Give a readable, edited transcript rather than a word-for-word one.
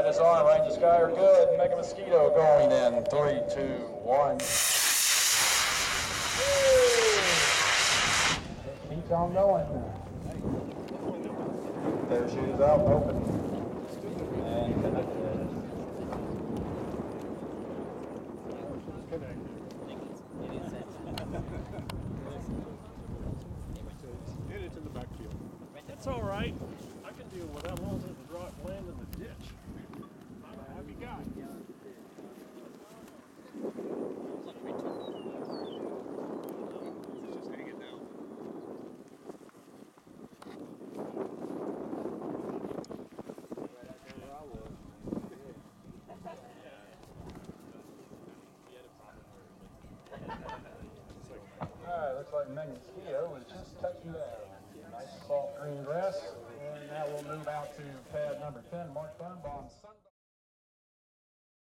Got his arm, right in the sky are good. Mega Mosquito going in. 3, 2, 1. Keeps on going. Parachute is out, open. And connected. And it's in the backfield. That's all right. I can deal with that as long as it doesn't land in the ditch. I'm a happy guy. Let's just hang it down. Alright, looks like Mega Mosquito was just touching down. Nice soft green grass. And now we'll move out to pad number 10, Mark Birnbaum.